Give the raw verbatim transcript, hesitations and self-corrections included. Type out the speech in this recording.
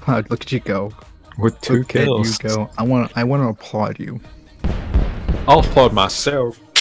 Wow, look at you go. With two Look kills. at you go. I want I want to applaud you. I'll applaud myself.